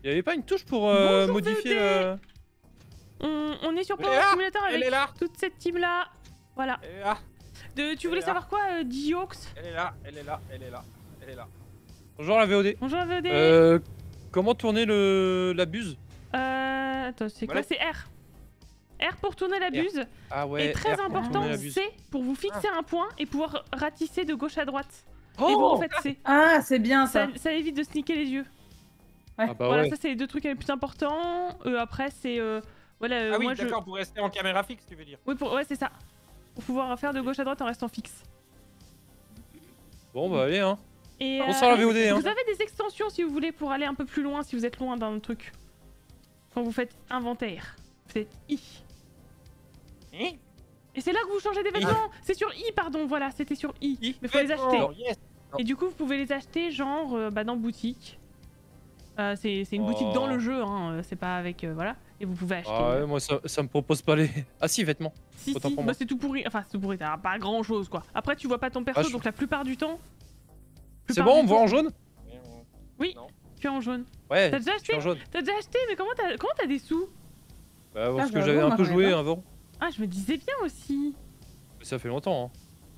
Il y avait pas une touche pour Bonjour, modifier VOD. le... On est sur Elle Power est là. Simulator Elle avec est là. toute cette team là. Voilà. Elle est là. Tu voulais là. savoir quoi, Diox? Elle est là. Elle est là. Elle est là. Elle est là. Bonjour la VOD. Bonjour VOD. Comment tourner la buse? Attends, c'est quoi? Voilà. C'est R. R pour tourner la buse. Ah ouais. Et très R pour important, tourner la buse. C pour vous fixer un point et pouvoir ratisser de gauche à droite. Oh Et vous en faites C. Ah, c'est bien ça. Ça évite de sneaker les yeux. Ah bah Voilà, ouais. ça c'est les deux trucs les plus importants. Après, c'est. Voilà, Ah oui, moi d'accord, pour rester en caméra fixe, tu veux dire. Oui, ouais, c'est ça. Pour pouvoir faire de gauche à droite en restant fixe. Bon bah allez hein. Et, Bonsoir la VOD hein. vous avez des extensions si vous voulez pour aller un peu plus loin si vous êtes loin d'un truc. Quand vous faites inventaire, vous faites I. Hein? Et c'est là que vous changez des vêtements. C'est sur I, pardon, voilà, c'était sur I. Mais faut les Vêtements. acheter. Yes. Et du coup, vous pouvez les acheter genre dans boutique. C'est une boutique dans le jeu, hein, c'est pas avec... voilà. Et vous pouvez acheter. Ah ouais, moi ça me propose pas les... Ah si, vêtements. Si, autant si, pour bah, moi. c'est tout pourri. Enfin, c'est tout pourri, t'as pas grand chose quoi. Après, tu vois pas ton perso, Ah, donc la plupart du temps. C'est bon, on me voit en jaune? Oui, Non. tu es en jaune. Ouais, T'as déjà je suis acheté? en jaune. T'as déjà acheté? Mais comment t'as des sous? Bah parce Ah, que bah, j'avais bon, un moi, peu j'en ai joué pas. avant. Ah, je me disais bien aussi. Ça fait longtemps hein.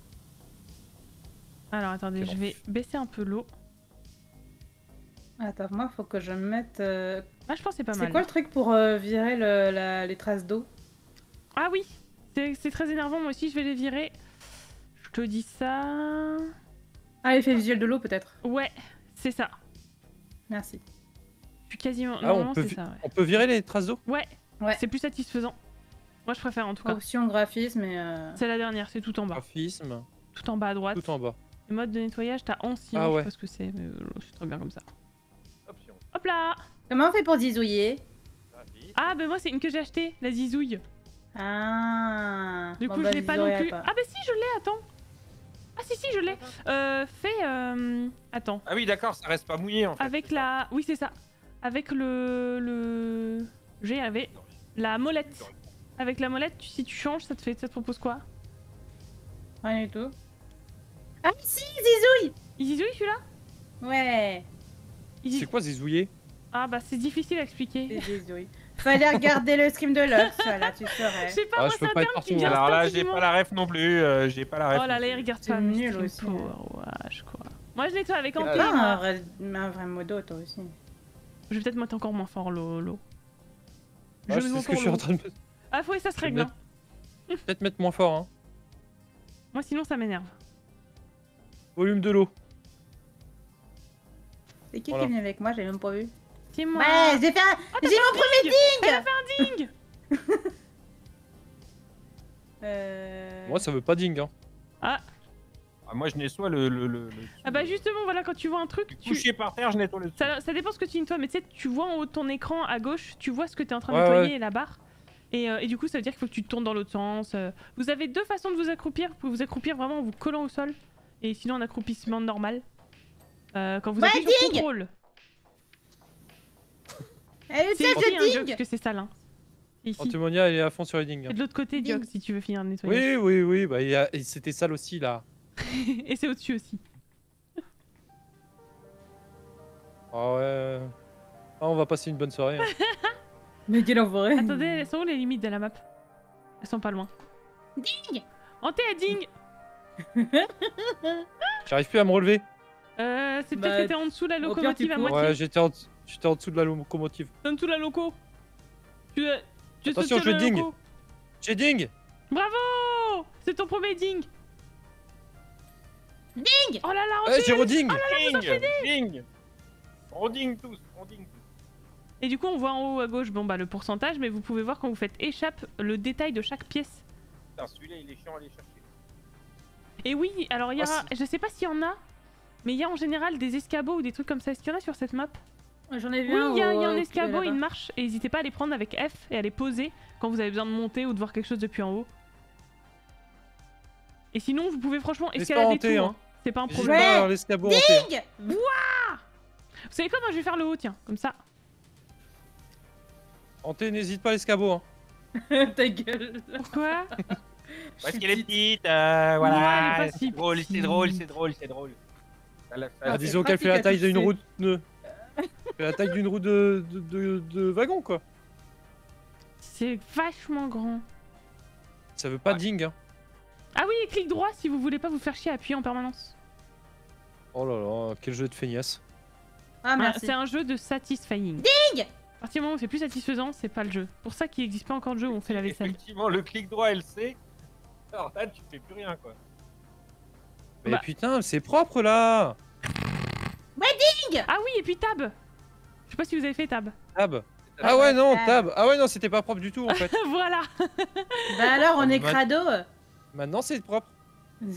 Alors attendez, Quel je vais baisser un peu l'eau. Attends, moi, faut que je mette. Ah, je pense que c'est pas mal. C'est quoi le truc pour virer les traces d'eau? Ah oui, c'est très énervant, moi aussi je vais les virer. Je te dis ça... Ah, l'effet visuel de l'eau, peut-être. Ouais, c'est ça. Merci. Je suis quasiment... Ah, Normalement c'est ça, ouais. on peut virer les traces d'eau? Ouais, Ouais. c'est plus satisfaisant. Moi je préfère en tout cas. Option graphisme et. C'est la dernière, c'est tout en bas. Graphisme, Tout en bas à droite. tout en bas. Et mode de nettoyage, t'as ancien, Ah je sais ouais. pas ce que c'est, mais c'est très bien comme ça. Option. Hop là! Comment on fait pour zizouiller? Ah bah moi c'est une que j'ai achetée, la zizouille. Ah. Du Bon, coup bah, je l'ai pas non zizouillerai plus. pas. Ah bah si je l'ai, attends. Ah si je l'ai. Attends. Ah oui, d'accord, ça reste pas mouillé en fait. Avec la... Oui c'est ça. Avec le... J'avais la molette. Avec la molette, si tu changes, ça te propose quoi? Rien du tout. Ah, si, zizouille! Il zizouille celui-là? Ouais, C'est quoi zizouiller? Ah bah c'est difficile à expliquer. c'est zizouille. Fallait regarder le stream de l'Obs, voilà, tu Je saurais. sais pas, Ah, moi je c'est peux un pas terme être qui partout, vient Alors là, j'ai instantanément. pas la ref non plus. J'ai pas la ref. Oh là non là, il plus. regarde C'est pas nul Stream aussi, Power Wash, quoi. Moi je nettoie avec Ah, Ampé. Pas moi. un vrai modo, toi aussi. Je vais peut-être mettre encore moins fort l'eau. Ah, Je c'est mets ce que je suis encore en train de... Ah faut ça se Je vais règle. mettre- Peut-être mettre moins fort hein. Moi sinon ça m'énerve. Volume de l'eau. C'est qui Voilà. est venu avec moi? J'ai même pas vu. C'est moi. Ouais, j'ai fait un. J'ai mon premier Elle a fait un ding. Moi ça veut pas ding hein. Ah, moi, je nettoie le Ah bah justement voilà quand tu vois un truc, tu... couché par terre, je nettoie le dessous. ça dépend ce que tu nettoies, mais tu sais, tu vois en haut de ton écran à gauche, tu vois ce que tu es en train de Ouais, nettoyer ouais. et la barre. Et du coup ça veut dire qu'il faut que tu te tournes dans l'autre sens. Vous avez deux façons de vous accroupir. Vous pouvez vous accroupir vraiment en vous collant au sol. Et sinon en accroupissement normal. Quand vous appuyez sur contrôle. Elle est C'est tête ici, hein, de Diox, ding! que c'est sale. Hein. C'est ici. Antimonia elle est à fond sur les ding. Et hein. de l'autre côté, Ding. Diox, si tu veux finir de nettoyer. Oui, bah et c'était sale aussi là. Et c'est au-dessus aussi. Ah ouais. Ah, on va passer une bonne soirée. hein. Mais quel enfoiré! Attendez, elles sont où les limites de la map? Elles sont pas loin. Ding! Hanté à ding! J'arrive plus à me relever. C'est peut-être Bah, que t'es en dessous de la au pire, locomotive tu à cours. moitié. Ouais, j'étais en dessous de la locomotive. T'es en dessous de la loco. Tu Attention, te tiens je de la ding. loco. J'ai ding. Bravo! C'est ton premier ding. Ding! Oh là là, Ouais, j'ai reding. Ding! Ding! On ding tous, on ding tous. Et du coup, on voit en haut à gauche bon, bah, le pourcentage, mais vous pouvez voir quand vous faites échappe le détail de chaque pièce. Putain, celui-là, il est chiant à aller chercher. Et oui, alors il y Ah, aura, je sais pas s'il y en a, mais il y a en général des escabeaux ou des trucs comme ça. Est-ce qu'il y en a sur cette map? J'en ai vu Oui, un. il y a un au- escabeau, là-bas. il marche. Et n'hésitez pas à les prendre avec F et à les poser quand vous avez besoin de monter ou de voir quelque chose depuis en haut. Et sinon, vous pouvez franchement Laisse escalader pas hanter, tout. hein. Hein. C'est pas un N'hésite problème. pas Ouais. à l'escabeau hanté. Ding! Vous savez quoi? Moi, je vais faire le haut, tiens, comme ça. Hanté, n'hésite pas à l'escabeau. Hein. Ta gueule. Pourquoi? Parce suis qu'elle est petite. petite, voilà. Ouais, elle est pas si C'est drôle, petite. c'est drôle, c'est drôle, c'est drôle. Ça la fait- Ah, c'est disons qu'elle fait la pratique à taille d'une tousser. route pneu. C'est la taille d'une roue de wagon, quoi. C'est vachement grand. Ça veut pas Ouais. ding, hein. Ah oui, et clic droit si vous voulez pas vous faire chier à appuyer en permanence. Oh là là, quel jeu de feignasse. Ah, Voilà, merci. c'est un jeu de satisfying. Ding. À partir du moment où c'est plus satisfaisant, c'est pas le jeu. Pour ça qu'il n'existe pas encore de jeu où on fait la vaisselle. Effectivement, le clic droit, elle sait. Alors là, tu fais plus rien, quoi. Mais Bah. putain, c'est propre, là. Ah oui, et puis tab. Je sais pas si vous avez fait tab. Tab. Ah ouais, non, Tab. tab. Ah ouais, non, c'était pas propre du tout, en fait. Voilà. Bah alors, on est Mat- crado. Maintenant, c'est propre. Je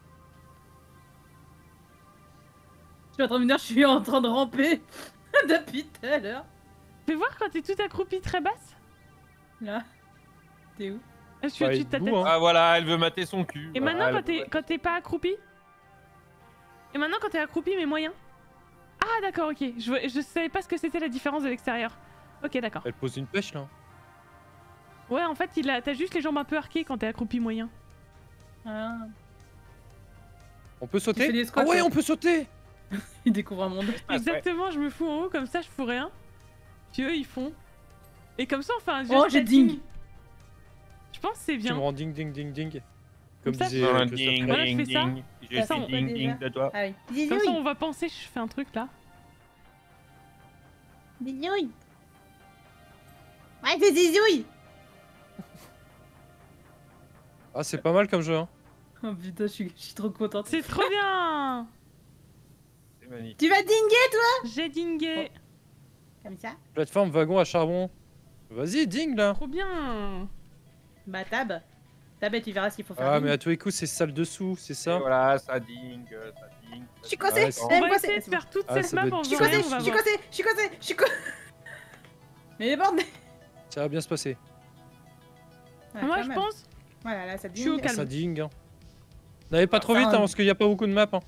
suis en train de me dire, je suis en train de ramper depuis tout à l'heure. Fais voir quand t'es tout accroupi très basse. Là. T'es où? Est-ce que Bah, tu il est ta debout, tête. hein. Ah voilà, elle veut mater son cul. Et Voilà, maintenant elle veut mater- quand t'es pas accroupi. Et maintenant quand t'es accroupi mais moyen. Ah d'accord, ok. Je savais pas ce que c'était la différence de l'extérieur. Ok, d'accord. Elle pose une pêche, là. Ouais, en fait, t'as juste les jambes un peu arquées quand t'es accroupi moyen. Ah, On peut Tu sauter? fais des Ah squats, ouais, toi. on peut sauter. il découvre un monde. Ah, ouais. Exactement, je me fous en haut, comme ça je fous rien. Puis eux ils font. Et comme ça on fait un jeu Oh, j'ai stating. ding. Je pense que c'est Tu bien. me rends ding, ding, ding, ding. Comme ça, disait Non, Christophe ding, Voilà, je ding, fais ça. ding. Je Ça, suis on peut ding, déjà. ding de toi. Ah oui. Comme ça on va penser, je fais un truc là. Zizouille. Ouais, c'est zizouille. Ah, c'est pas mal comme jeu, hein. Oh putain, je suis trop contente. C'est trop bien. C'est magnifique. Tu vas dinguer, toi? J'ai dingé. Comme ça. Plateforme wagon à charbon. Vas-y, ding, là. Trop bien. Bah, tab. Tab, et tu verras ce qu'il faut faire. Ah, ding. mais à tous les coups, c'est sale dessous, c'est Et ça? voilà, ça ding, ça ding. Je suis ça coincée. ding. Ouais, On va moi, essayer de c'est bon. faire toute Ah, cette ça map doit en être Je suis faisant coincée, rien, je on va suis voir. coincée, je suis coincée, je suis coincée. Mais bordel. Ça va bien se passer. Ouais, Moi quand je même. pense. Voilà, là, ça Je suis au dingue. calme. Ça ding, hein. N'allez pas trop Ça vite, hein, va. parce qu'il n'y a pas beaucoup de maps, hein.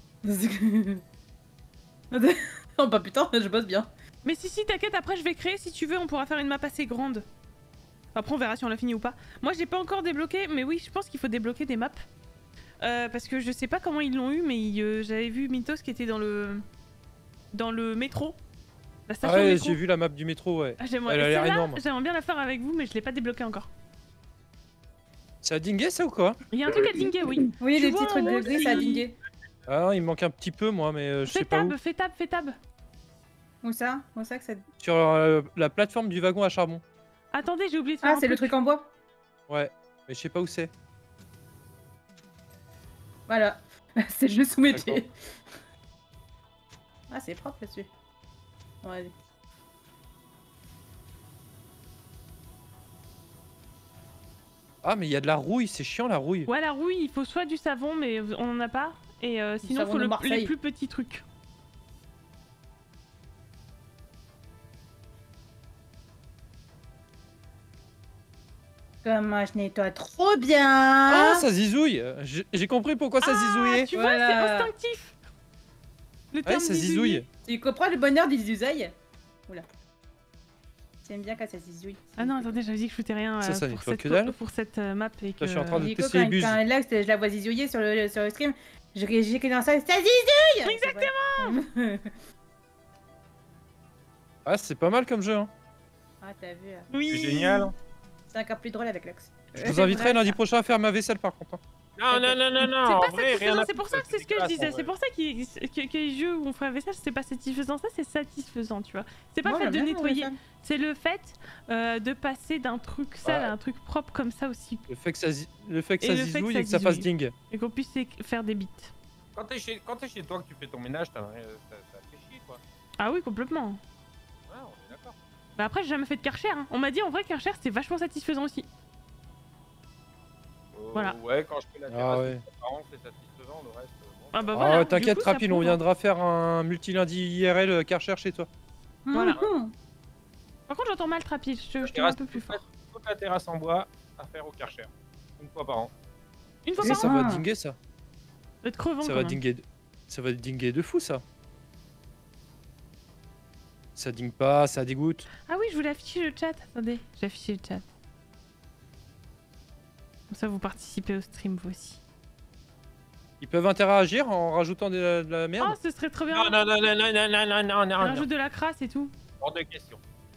Oh bah putain, je bosse bien. Mais si, t'inquiète, après je vais créer, si tu veux, on pourra faire une map assez grande. Après on verra si on l'a fini ou pas. Moi j'ai pas encore débloqué, mais oui, je pense qu'il faut débloquer des maps. Parce que je sais pas comment ils l'ont eu, mais j'avais vu Mintos qui était dans le métro. La Ah station de ouais, métro. j'ai vu la map du métro, ouais. Ah, j'aimerais Elle a l'air celle-là, énorme. j'aimerais bien la faire avec vous, mais je l'ai pas débloqué encore. Ça a dingé, ça, ou quoi? Il y a un truc à dinguer, oui. Oui, Tu les vois, petits trucs en de haut, gris, ça a si- dingué. Ah non, il me manque un petit peu, moi, mais je sais pas où. Fais tab. Où ça? Où ça que ça... Sur la plateforme du wagon à charbon. Attendez, j'ai oublié de faire Ah, un c'est le truc en bois. Ouais, mais je sais pas où c'est. Voilà. C'est le jeu sous mes D'accord. pieds. Ah, c'est propre là-dessus. Ouais. Ah, mais il y a de la rouille, c'est chiant, la rouille. Ouais, la rouille, il faut soit du savon, mais on en a pas. Et sinon, il savon faut de les Marseille. plus petits trucs. Comment je nettoie trop bien. Ah, ça zizouille. J'ai compris pourquoi ça zizouillait. Tu vois, c'est Voilà. instinctif. Le Ouais, terme ça zizouiller. zizouille. Tu comprends le bonheur des zizouilles? Oula. J'aime bien quand ça zizouille. Ah non, attendez, j'avais dit que je foutais rien Ça pour, nettoie cette, que dalle. pour cette map et que... je suis en train de Nico, tester les buses. quand là, je la vois zizouiller sur le stream, j'ai que dans ça, ça zizouille. Exactement. Ah, c'est pas mal comme jeu, hein. Ah, t'as vu. Oui. C'est génial. hein. C'est encore plus drôle avec Lux. Je vous inviterai lundi prochain à faire ma vaisselle, par contre, hein. Non, non, non, non, non. C'est en pas vrai, rien satisfaisant, à c'est pour foutre, ça que c'est ce que je dégueulasse, disais. en C'est vrai. pour ça que les jeux où on fait la vaisselle, c'est pas satisfaisant. Ça, c'est satisfaisant, tu vois. C'est pas Moi, le fait j'aime de bien, nettoyer, ouais, c'est le fait de passer d'un truc sale Ouais. à un truc propre comme ça aussi. Le fait que ça, le fait que Et ça le fait que zizouille ça et que ça fasse zizouille. ding. Et qu'on puisse faire des bits. Quand t'es chez toi, que tu fais ton ménage, ça fait chier, quoi. Ah oui, complètement. Ouais, on est d'accord. Bah après, j'ai jamais fait de Karcher. Hein. On m'a dit en vrai, Karcher, c'était vachement satisfaisant aussi. Voilà. Ouais, quand je fais la Ah terrasse, ouais. par contre, c'est satisfaisant, le reste. Bon. Ah bah Ah voilà. ouais, t'inquiète, du coup, ça Rapide, on prouve. viendra faire un multilundi IRL Karcher chez toi. Voilà. Mhm. Par contre, j'entends mal Trapil, je te mets un terrasse, peu plus fort. Toute la terrasse en bois à faire au Karcher. Une fois par an. Une fois Ça, par ça an, va Ah. dinguer, ça. ça va être crevant Ça quand va même. dinguer. Ça va dinguer de fou, ça. Ça dingue pas, ça dégoûte. Ah oui, je voulais afficher le chat. Attendez, j'ai affiché le chat. Comme ça, vous participez au stream, vous aussi. Ils peuvent interagir en rajoutant de la Oh, merde. ce serait trop bien. Non, non, non, non, non, non, non, non, non, On non. rajoute de la crasse et tout. Hors de question.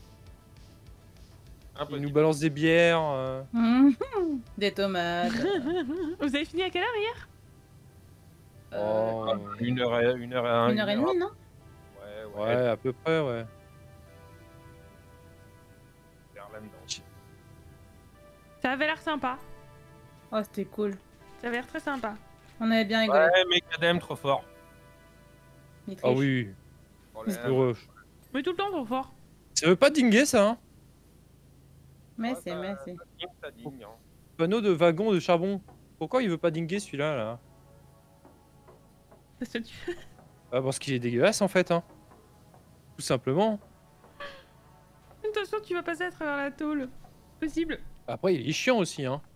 Il Impossible. nous balance des bières. Des tomates. Vous avez fini à quelle heure hier? Oh. Une heure et Une heure et demie, non? Ouais, à peu près, ouais. Vers là-dedans. Ça avait l'air sympa. Oh, c'était cool. Ça avait l'air très sympa. On avait bien rigolé. Ouais, mais Kadem, trop fort. Il Ah triche. oui, Problème. heureux. Mais tout le temps trop fort. Ça veut pas dinguer ça, hein? Mais Ouais, c'est, ça- mais c'est. Ça digne, hein. Panneau de wagon de charbon. Pourquoi il veut pas dinguer celui-là, là? Parce que tu- Ah, parce qu'il est dégueulasse en fait, hein. Tout simplement. Attention, tu vas passer à travers la tôle. Possible. Après, il est chiant aussi, hein.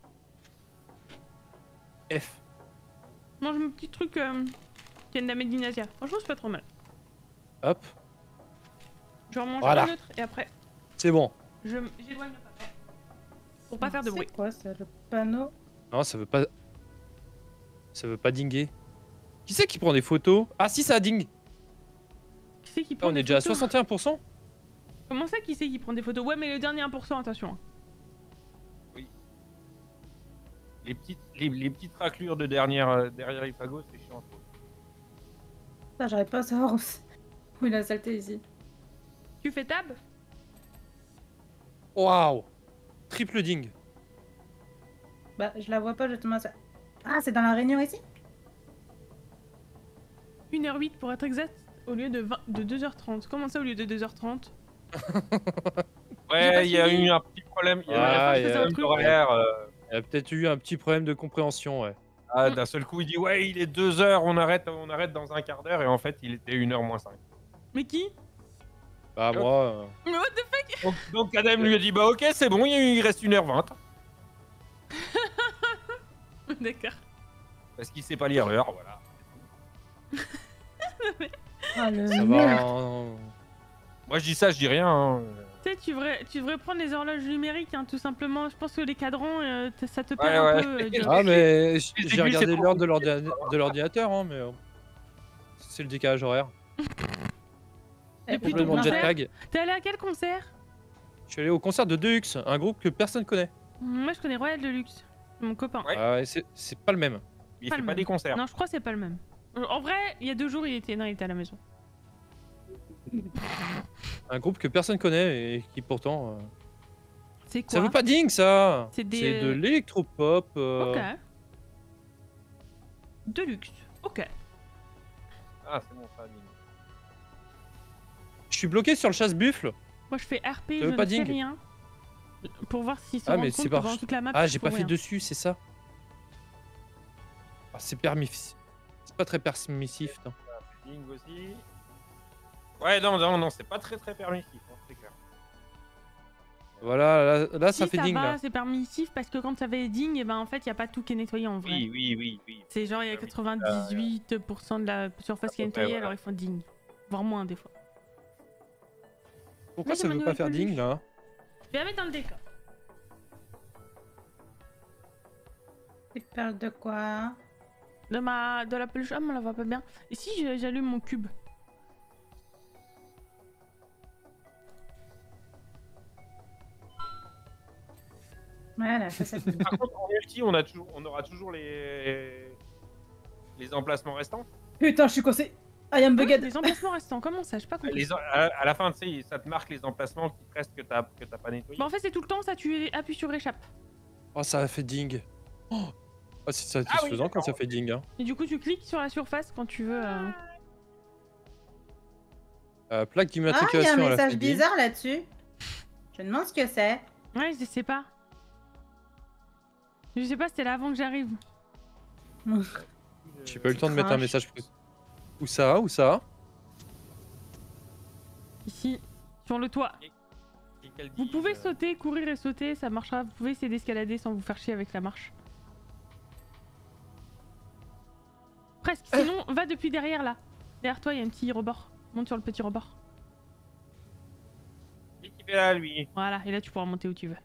F. Mange mon petit truc qui vient de la Made in Asia. Franchement, c'est pas trop mal. Hop, Je vais en manger Voilà. un autre et après, c'est bon. j'éloigne le papier. Pour pas faire de bruit. C'est quoi ça, le panneau? Non, ça veut pas. Ça veut pas dinguer. Qui c'est qui prend des photos? Ah, si, ça dingue. Qui c'est qui Là, prend on des est déjà à photos 61%. Comment ça, qui c'est qui prend des photos? Ouais, mais le dernier 1%, attention. Les petites raclures de derrière Ipago, c'est chiant. Ça, j'arrive pas à savoir où il a saleté ici. Tu fais tab? Waouh. Triple ding. Bah, je la vois pas justement. Ça... Ah, c'est dans la réunion ici? 1h08 pour être exact, au lieu de 2h30. Comment ça, au lieu de 2h30? J'ai pas Ouais, il y a suivi. eu un petit problème. Il y a eu Ah, un il y a- problème d'horaire. Il y a peut-être eu un petit problème de compréhension, ouais. D'un seul coup, il dit ouais, il est 2h, on arrête dans un quart d'heure, et en fait, il était 1h moins 5. Mais qui? Bah, Hop. moi. Mais what the fuck? Donc Kadem lui a dit bah ok, c'est bon, il reste 1h20. D'accord. Parce qu'il sait pas lire l'heure, voilà. Ah, le Ça merde. va. en- Moi je dis ça, je dis rien. Hein. Tu sais, tu devrais prendre les horloges numériques, hein, tout simplement. Je pense que les cadrans, ça te Ouais, perd un ouais. peu. Joe. Ah, mais Les j'ai aiguilles, regardé c'est trop l'heure de l'ordinateur, hein, mais. C'est le décalage horaire. Et puis ton Complètement jet concert, lag. t'es allé à quel concert? Je suis allé au concert de Deux-X, un groupe que personne connaît. Moi, je connais Royal Deluxe. Mon copain. Ouais. Ah, c'est pas le même. Il Pas fait le pas même. des concerts. Non, je crois que c'est pas le même. En vrai, il y a 2 jours, il était à la maison. Un groupe que personne connaît et qui pourtant. C'est quoi? Ça veut pas ding ça. C'est des, C'est de l'électropop. Ok. Deluxe. Ok. Ah, c'est bon, ça. Je suis bloqué sur le chasse-buffle. Moi, je fais RP, Ça je veut pas ne fais ding. rien. Pour voir s'ils se Ah, rendent mais compte c'est que pas- pendant toute la map, Ah, je j'ai fous pas fait rien. dessus, c'est ça. Ah, c'est permis. C'est pas très permissif. non. Ding aussi. Ouais, non, c'est pas très permissif, hein, c'est clair. Voilà, là ça Si, fait ding va, là. c'est permissif parce que quand ça fait ding, et ben en fait, il y a pas tout qui est nettoyé en vrai. Oui. C'est genre, il y a 98% de la surface qui est À peu près, nettoyée, voilà. alors ils font ding. Voire moins des fois. Pourquoi Moi, ça j'ai veut ma pas nouvelle faire ding peluche. là? Je vais la mettre dans le décor. Tu parles de quoi? De la peluche. Ah, mais on la voit pas bien. Et si j'allume mon cube? Voilà, ça c'est Par contre, en multi, on aura toujours les emplacements restants. Putain, je suis coincé. I am Ah, bugged. les emplacements restants, comment ça? J'ai pas compris. À la fin, tu sais, ça te marque les emplacements qui restent que t'as pas nettoyés. Bah, en fait, c'est tout le temps ça, tu appuies sur échappe. Oh, ça a fait ding. Oh, ah, c'est Ah oui, satisfaisant quand d'accord. ça fait ding. Hein. Et du coup, tu cliques sur la surface quand tu veux. Plaque Ah, il y a d'immatriculation un à la message fait ding. bizarre là-dessus. Je me demande ce que c'est. Ouais, je sais pas. Je sais pas, c'était là avant que j'arrive. J'ai pas eu le temps de mettre un Crash. message. Où ça? Où ça? Ici, sur le toit. Et qu'elle Vous dit, pouvez sauter, courir et sauter, ça marchera. Vous pouvez essayer d'escalader sans vous faire chier avec la marche. Presque. Sinon, va depuis derrière là. Derrière toi, il y a un petit rebord. Monte sur le petit rebord. Qu'est-ce qu'il fait là, lui? Voilà, et là tu pourras monter où tu veux.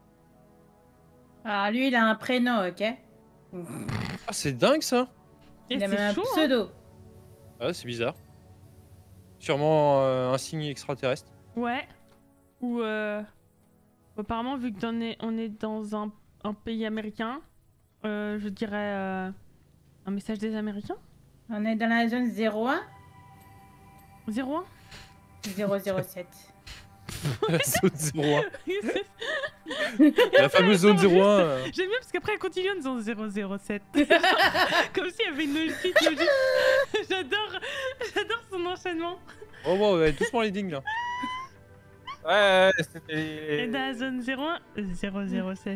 Ah, lui, il a un prénom, ok? Ah, c'est dingue ça. Et Il a même c'est un chaud, hein. pseudo. Ah, c'est bizarre. Sûrement un signe extraterrestre. Ouais. Ou apparemment, vu que on est dans un pays américain, je dirais un message des Américains. On est dans la zone 01 01 007. La zone 01. La fameuse zone 01. J'aime bien parce qu'après elle continue en disant 007. Comme s'il y avait une logique. J'adore son enchaînement. Oh, wow, ouais, doucement les dings là. Ouais, Et c'était. dans la zone 01, 007.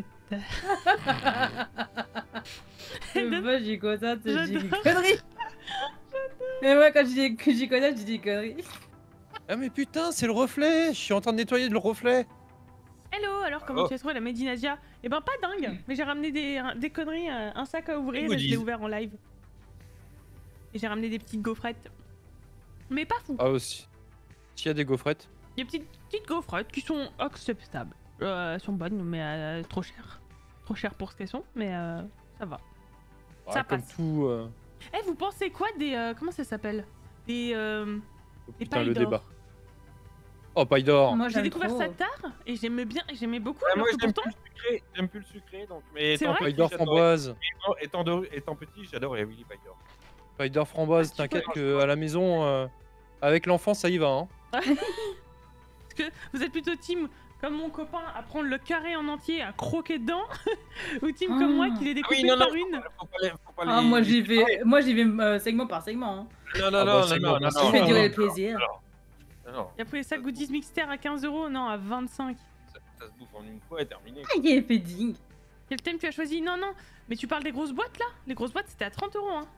Moi, j'y connais, j'ai dit J'adore. conneries. Et moi, quand je dis que j'y connais, je dis conneries. Ah, mais putain, c'est le reflet. Je suis en train de nettoyer le reflet. Hello, alors comment Oh. tu as trouvé la Medinasia? Eh ben pas dingue, mais j'ai ramené des conneries, un sac à ouvrir et je l'ai goodies. ouvert en live. Et j'ai ramené des petites gaufrettes. Mais pas fou. Ah, aussi. S'il y a des gaufrettes. Des petites gaufrettes qui sont acceptables. Elles sont bonnes, mais trop chères. Trop chères pour ce qu'elles sont, mais ça va. Ah, Ça comme passe. tout. Eh, vous pensez quoi des... comment ça s'appelle? Des Oh, des putain, le pailles d'or. débat. Oh, paille d'or. Moi, J'ai j'aime découvert trop. ça tard et j'aimais beaucoup, Ouais, alors moi, que j'aime pourtant... plus le sucré. J'aime plus le sucré, donc. Mais C'est étant vrai Paille petit, d'or j'adorais- framboise. Étant petit, j'adorais Willy Paille d'or. Paille d'or framboise, Ah, tu t'inquiète peux- que à la maison, avec l'enfant, ça y va. Hein. Parce que vous êtes plutôt team comme mon copain à prendre le carré en entier, à croquer dedans, ou team comme moi qui les découpe oui, une non, non, par une. Faut pas Ah, les- moi, les j'y séparer. vais segment par segment. Hein. Non, Ah non, bah, non, c'est non, bon, non, c'est non, Je fais bon. non, durer non, le plaisir. non. Et après les sacs goodies mixtaires à 15 €, non, à 25. Ça se bouffe en une fois et terminé. Ah, il est fait ding. Quel thème tu as choisi? Non, non, mais tu parles des grosses boîtes là? Les grosses boîtes c'était à 30 €. Hein.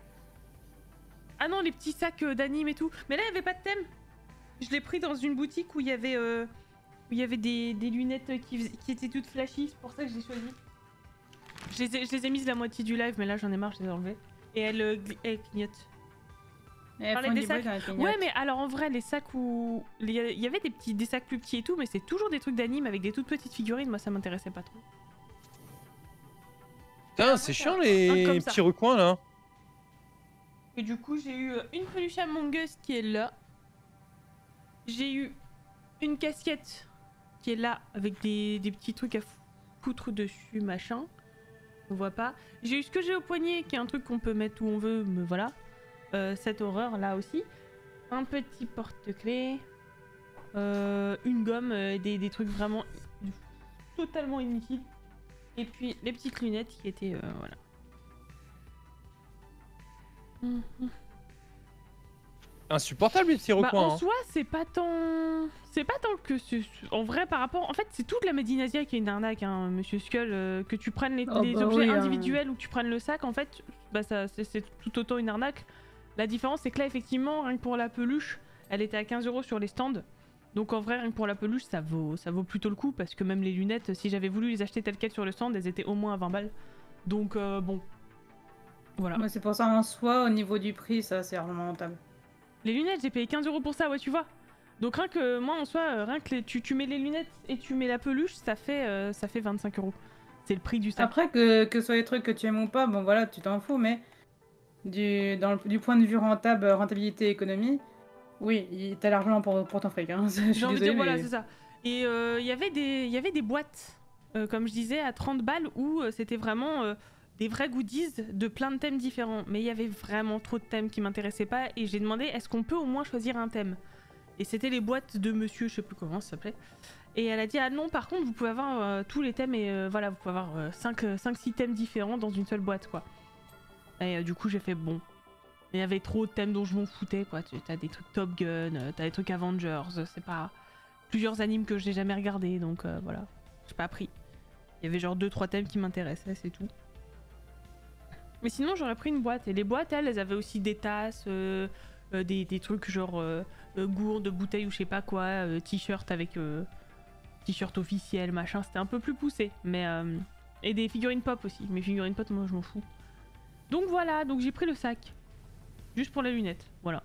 Ah non, les petits sacs d'anime et tout. Mais là il y avait pas de thème. Je l'ai pris dans une boutique où il y avait des lunettes qui étaient toutes flashy, c'est pour ça que je l'ai choisi. Je les ai mises la moitié du live, mais là j'en ai marre, je les ai enlevées. Et elles clignotent. Elles Parlez font des du bruit sacs. quand elles clignotent. Ouais, mais alors en vrai, les sacs où. Il y avait des sacs plus petits et tout, mais c'est toujours des trucs d'anime avec des toutes petites figurines. Moi ça m'intéressait pas trop. Putain, c'est chiant comme les ça. petits recoins là. Et du coup, j'ai eu une peluche Among Us qui est là. J'ai eu une casquette qui est là avec des petits trucs à foutre dessus, machin. On voit pas. J'ai eu ce que j'ai au poignet qui est un truc qu'on peut mettre où on veut, mais voilà. Cette horreur là aussi. Un petit porte-clés. Une gomme, des trucs vraiment totalement inutiles. Et puis les petites lunettes qui étaient. Voilà. Insupportable les petits Bah, recoins. en hein. soi, c'est pas tant que en vrai par rapport. En fait, c'est toute la Medinasia qui est une arnaque, hein, Monsieur Skull. Que tu prennes les Oh, bah objets oui, hein. individuels ou que tu prennes le sac, en fait, bah c'est tout autant une arnaque. La différence, c'est que là, effectivement, rien que pour la peluche, elle était à 15 € sur les stands. Donc en vrai, rien que pour la peluche, ça vaut plutôt le coup parce que même les lunettes, si j'avais voulu les acheter telles quelles sur le stand, elles étaient au moins à 20 balles. Donc bon, voilà. Ouais, c'est pour ça en soi, au niveau du prix, ça c'est vraiment rentable. Les lunettes, j'ai payé 15 € pour ça, ouais, tu vois. Donc rien que moi en soi, rien que tu mets les lunettes et tu mets la peluche, ça fait 25 €. C'est le prix du sac. Après, que ce soit les trucs que tu aimes ou pas, bon voilà, tu t'en fous, mais du point de vue rentabilité économie, oui, t'as l'argent pour ton fric. Hein. Je J'ai suis envie de désolée, dire, voilà, mais... c'est ça. Et il y avait des boîtes, comme je disais, à 30 balles où c'était vraiment des vrais goodies de plein de thèmes différents. Mais il y avait vraiment trop de thèmes qui m'intéressaient pas et j'ai demandé est-ce qu'on peut au moins choisir un thème. Et c'était les boîtes de monsieur, je sais plus comment ça s'appelait. Et elle a dit ah non, par contre, vous pouvez avoir tous les thèmes et voilà, vous pouvez avoir 5-6 thèmes différents dans une seule boîte, quoi. Et du coup, j'ai fait bon. Il y avait trop de thèmes dont je m'en foutais, quoi. T'as des trucs Top Gun, t'as des trucs Avengers, c'est pas... Plusieurs animes que j'ai jamais regardés, donc voilà. J'ai pas pris. Il y avait genre 2-3 thèmes qui m'intéressaient, c'est tout. Mais sinon, j'aurais pris une boîte. Et les boîtes, elles avaient aussi des tasses, des trucs genre gourdes, bouteilles ou je sais pas quoi, t-shirt avec... t-shirt officiel, machin. C'était un peu plus poussé, mais... et des figurines pop aussi. Mes figurines pop, moi, je m'en fous. Donc voilà, donc j'ai pris le sac. Juste pour les lunettes, voilà.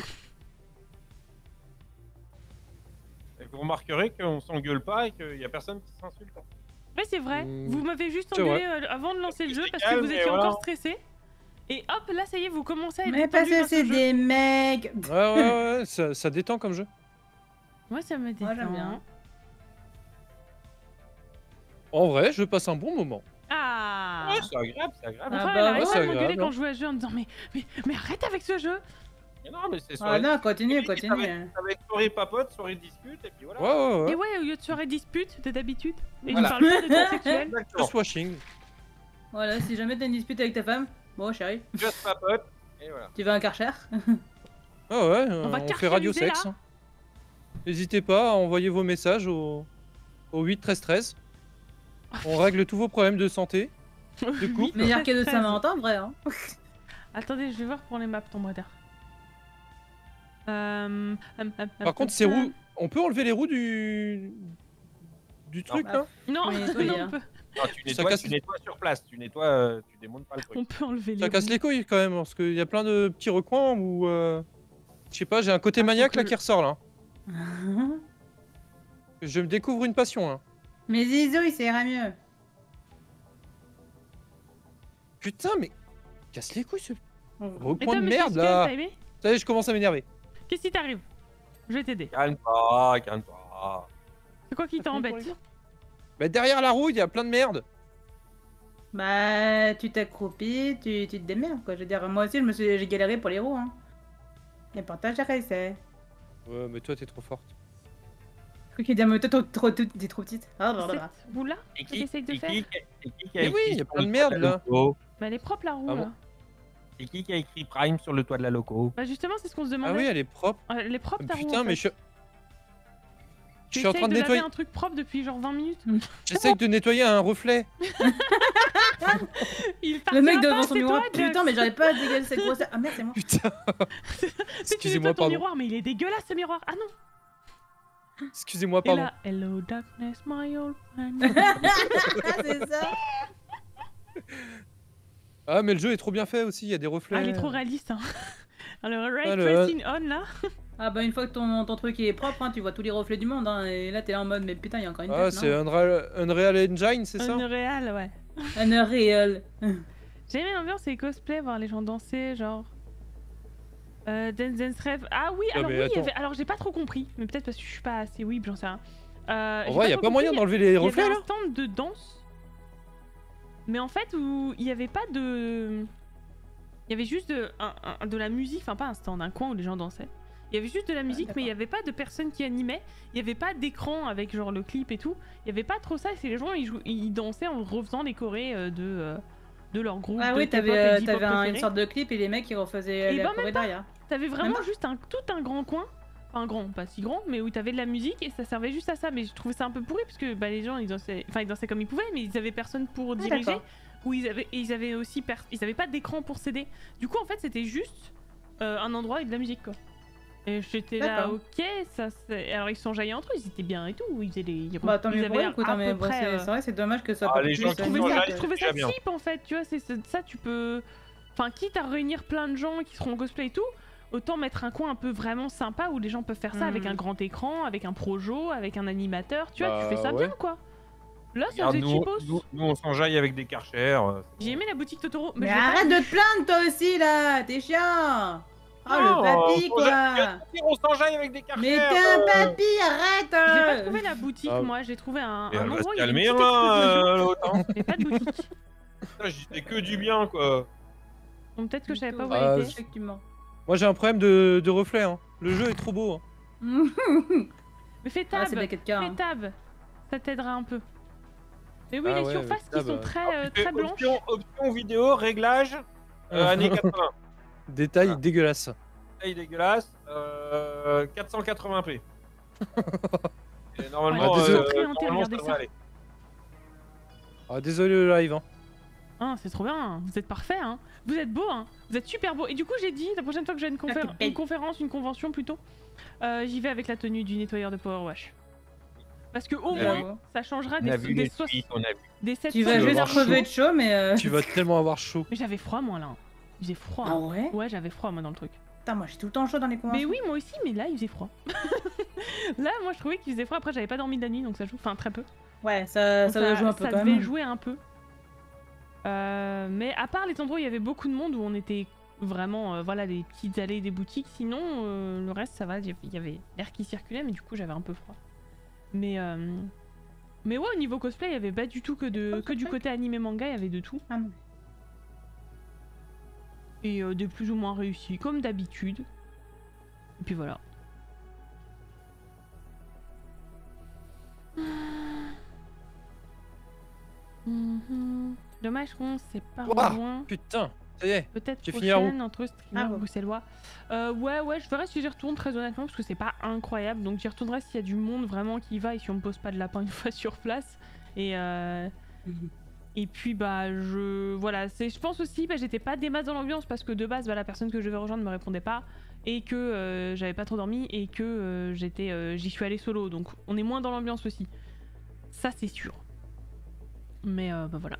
Et vous remarquerez qu'on s'engueule pas et qu'il y a personne qui s'insulte. Ouais, c'est vrai. Vous m'avez juste c'est engueulé avant de lancer le jeu parce que calme vous et étiez voilà. encore stressé. Et hop, là, ça y est, vous commencez à être Mais parce détendu que dans ce c'est jeu. des mecs. Ouais, ça détend comme jeu. Moi, ça me détend. Moi, j'aime bien. En vrai, je passe un bon moment. Ah Ouais, c'est agréable, c'est agréable. Mon Ah frère, bah il ouais, arrête c'est pas de m'engueuler agréable, quand hein. je joue à ce jeu en me disant mais arrête avec ce jeu. Mais non, mais c'est Ah soirée. non, continue, Ça va continue. être soirée papote, soirée discute, et puis voilà. Ouais. Et ouais, au lieu de soirée dispute, t'es d'habitude. Et Voilà. tu parles pas de trucs sexuels. Exactement. Just washing. Voilà, si jamais t'as une dispute avec ta femme, bon chérie, Just papote, et voilà. tu vas à un Karcher. Ah ouais, On va on fait radio carcériser, sexe. là. N'hésitez pas à envoyer vos messages au 8 13 13. On règle tous vos problèmes de santé. Du coup, Oui, Meilleur cadeau de 13. Saint-Valentin, vrai, hein. Attendez, je vais voir pour les maps, ton modère. par contre, ces roues, on peut enlever les roues du truc bah, là. Non, Oui, nettoyer, non, hein. on peut, Non, casse- tu nettoies sur place, tu démontes pas le truc. on peut enlever les Ça casse roues. les couilles quand même, parce qu'il y a plein de petits recoins où, je sais pas, j'ai un côté Ah, faut maniaque que là le- qui ressort là. Je me découvre une passion là. Mais Zizo, il ira mieux. Putain, mais casse les couilles ce Et recoin toi, de monsieur merde Skull, là. t'as aimé Ça y est, je commence à m'énerver. Qu'est-ce qui t'arrive? Je vais t'aider. Calme-toi, calme-toi. C'est quoi qui t'embête? Bah derrière la roue, il y a plein de merde. Bah, tu t'accroupis, tu te démerdes, quoi. Je veux dire, moi aussi, j'ai galéré pour les roues, hein. Et pourtant, j'ai réussi. Ouais, mais toi t'es trop forte. Je crois qu'il dit, mais toi, t'es trop petite. Ah, blablabla. Cette roue là Et que t'essayes de faire? Mais oui, il y a plein de merde, là. Bah elle est propre la roue Ah bon là. C'est qui a écrit Prime sur le toit de la loco? Bah justement, c'est ce qu'on se Ah demandait. oui, elle est propre. Elle est propre ta roue. Putain, en mais fait. je suis en train de laver nettoyer. un truc propre depuis genre 20 minutes. J'essaye de nettoyer un reflet. Il Le mec partira devant pas, son c'est miroir, toi, putain, Jax. mais j'arrive pas à dégager cette grosse. Ah merde, c'est moi. Putain. Tu sais, tu Excusez-moi, nettoies ton pardon. miroir, mais il est dégueulasse ce miroir. Ah non. Excusez-moi, Et pardon. là, hello darkness, my old friend. C'est ça. Ah, mais le jeu est trop bien fait aussi, il y a des reflets. Ah, il est trop réaliste. Hein. Alors, ray Ah, le- tracing on là. Ah bah, une fois que ton truc est propre, hein, tu vois tous les reflets du monde, hein. Et là, t'es là en mode, mais putain, il y a encore une Ah, tête, c'est non Unreal Engine, c'est ça? Unreal, ouais. Unreal. J'ai aimé l'ambiance et les cosplays, voir les gens danser, genre. Dance Dance Rêve. Ah oui, Ah, alors mais oui, il y attends. avait... alors j'ai pas trop compris, mais peut-être parce que je suis pas assez weeb, j'en sais rien. En vrai, il y a pas moyen d'enlever les reflets Il y là? avait un stand de danse, mais en fait où il y avait pas de, il y avait juste de la musique, enfin pas un stand, un coin où les gens dansaient. Il y avait juste de la musique, mais il y avait pas de personnes qui animaient. Il y avait pas d'écran avec genre le clip et tout. Il y avait pas trop ça. C'est les gens ils dansaient en refaisant les chorés de leur groupe. Ah de oui, K-pop et t'avais J-pop une préféré. sorte de clip et les mecs ils refaisaient Et la bah, choré même pas. derrière. T'avais vraiment pas. juste tout un grand coin, enfin grand, pas si grand, mais où t'avais de la musique et ça servait juste à ça. Mais je trouvais ça un peu pourri parce que bah, les gens ils dansaient comme ils pouvaient, mais ils avaient personne pour diriger. d'accord. Ou ils avaient aussi ils avaient pas d'écran pour s'aider. Du coup en fait c'était juste un endroit avec de la musique quoi. Et j'étais là, D'accord. ok, ça c'est. Alors ils se sont jaillis entre eux, ils étaient bien et tout, ils faisaient des. Bah tant mieux pour eux, écoute, à hein, mais peu bon, près, c'est vrai, c'est dommage que ça Ah, soit les plus gens je qui trouvais sont ça, jaillis, je trouvais c'est ça déjà bien. cheap en fait, tu vois, ça tu peux. Enfin, quitte à réunir plein de gens qui seront en cosplay et tout, autant mettre un coin un peu vraiment sympa où les gens peuvent faire ça avec un grand écran, avec un projo, avec un animateur, tu vois, tu Bah, fais ça ouais. bien quoi. Là ça Regarde, faisait nous, cheapos. nous, on s'enjaille avec des Karcher. J'ai aimé la boutique Totoro, Mais je l'ai pas arrête vue. de te plaindre toi aussi là, t'es chiant. Oh Non, le papy on quoi. On s'enjaille avec des Karcher. Mais t'es un papy, arrête. J'ai pas trouvé la boutique Ah. moi, j'ai trouvé un Et elle va endroit se où il y a une calmer, petite exposition, l'autre. Hein. mais pas de boutique. Putain, j'y fais que du bien, quoi. Donc peut-être que je savais pas où Ah, elle était. Effectivement. Moi j'ai un problème de reflets. Hein. Le jeu est trop beau. Hein. Mais fais Ah, tab, c'est bien quelqu'un. fais Hein. tab, ça t'aidera un peu. Mais oui, Ah les ouais, surfaces avec qui tab, sont très, Tu fais très blanches. option vidéo, réglage, années 80. Détail Ah. dégueulasse. Taille dégueulasse, 480p. Et normalement, Ouais, désolé. très hanté, normalement, regardez devrait ça. aller. Ah, désolé le live. Hein. Ah, c'est trop bien, vous êtes parfait, hein. Vous êtes beau, hein. Vous êtes super beau. Et du coup, j'ai dit, la prochaine fois que j'ai une, une convention plutôt, j'y vais avec la tenue du nettoyeur de Power Wash. Parce que au On a moins, vu. ça changera On a des, vu des, les suites, on a vu. des 700 Tu vas vas juste avoir crever chaud. de chaud, mais. Tu vas tellement avoir chaud. Mais j'avais froid, moi, là. Il faisait froid. Ah ouais. Ouais, j'avais froid, moi, dans le truc. Putain, moi j'ai tout le temps chaud dans les Mais conventions. oui, moi aussi, mais là, il faisait froid. Là, moi, je trouvais qu'il faisait froid. Après, j'avais pas dormi de la nuit, donc ça joue. Enfin, très peu. Ouais, ça Donc doit jouer un peu ça quand devait même. jouer un peu. Mais à part les endroits où il y avait beaucoup de monde, où on était Vraiment, voilà, les petites allées des boutiques. Sinon, le reste, ça va. Il y avait l'air qui circulait, mais du coup, j'avais un peu froid. Mais ouais, au niveau cosplay, il y avait pas du tout que du côté animé manga, il y avait de tout. Ah non. Et des plus ou moins réussis, comme d'habitude. Et puis voilà. Dommage qu'on sait pas Ouah, loin. putain, ça y est. Peut-être tu finis à prochaine entre streamers Ah bon. bruxellois. Ouais, je verrai si j'y retourne très honnêtement parce que c'est pas incroyable. Donc j'y retournerai s'il y a du monde vraiment qui y va et si on me pose pas de lapin une fois sur place. Et puis bah voilà, je pense aussi j'étais pas des masses dans l'ambiance parce que de base la personne que je devais rejoindre me répondait pas et que j'avais pas trop dormi et que j'y suis allée solo. Donc on est moins dans l'ambiance aussi. Ça c'est sûr. Mais bah voilà.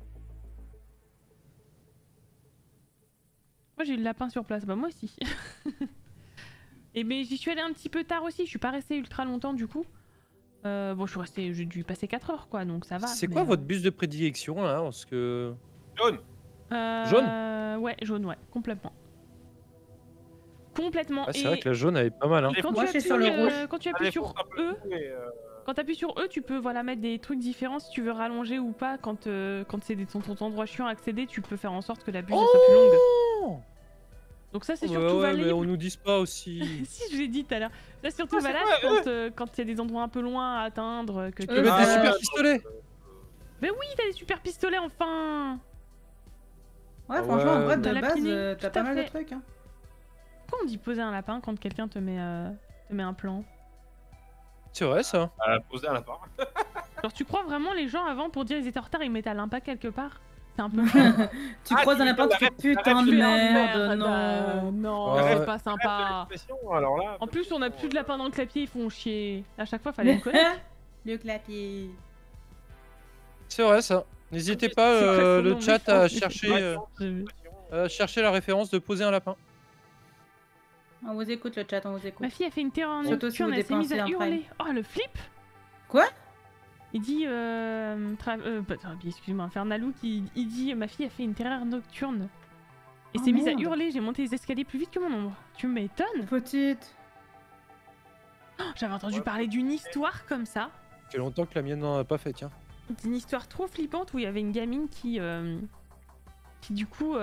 Moi j'ai eu le lapin sur place, bah moi aussi. Et mais j'y suis allée un petit peu tard aussi, je suis pas restée ultra longtemps du coup. Bon j'ai dû passer 4 heures quoi, donc ça va. C'est mais, quoi votre bus de prédilection là? Parce que. Jaune. Jaune? Ouais, jaune, ouais, complètement. Complètement. Ouais, c'est vrai que la jaune elle est pas mal. Hein. Quand Moi, tu je suis sur le appuies, rouge. quand tu appuies sur E, quand t'appuies sur E, tu peux mettre des trucs différents si tu veux rallonger ou pas. Quand c'est ton endroit chiant à accéder, tu peux faire en sorte que la buse elle soit plus longue. Donc ça c'est surtout ouais, valable. mais on nous dise pas aussi. Si je l'ai dit tout à l'heure. Ça c'est surtout Ah, c'est valable quand il y a des endroits un peu loin à atteindre. Que Tu peux mettre des super pistolets. Mais oui, t'as des super pistolets enfin. Ouais, Ah franchement, en ouais. vrai, T'as de la base, pinée, t'as tout pas à mal de fait. trucs. Hein. Pourquoi on dit poser un lapin quand quelqu'un te met un plan? C'est vrai ça. Poser un lapin. Genre tu crois vraiment les gens avant pour dire ils étaient en retard ils mettaient un lapin quelque part? C'est un peu Tu croises un lapin, tu fais putain de merde, non. non, Ouais. c'est pas sympa. Alors là, En plus on a plus de lapins dans le clapier, ils font chier. À chaque fois fallait me connaître. Le clapier. C'est vrai ça. N'hésitez C'est pas très le son chat nom, à mais chercher, chercher la référence de poser un lapin. On vous écoute le chat, on vous écoute. Ma fille a fait une terreur Surtout si nocturne, vous elle s'est mise dépensez à un hurler. Oh le flip. Quoi? Il dit excuse-moi, Fernalou qui il dit ma fille a fait une terreur nocturne. Et Oh, s'est mise à merde. hurler, j'ai monté les escaliers plus vite que mon ombre. Tu m'étonnes? Petite. Oh, j'avais entendu parler d'une histoire comme ça. Ça fait longtemps que la mienne n'en a pas fait, tiens. Une histoire trop flippante où il y avait une gamine qui du coup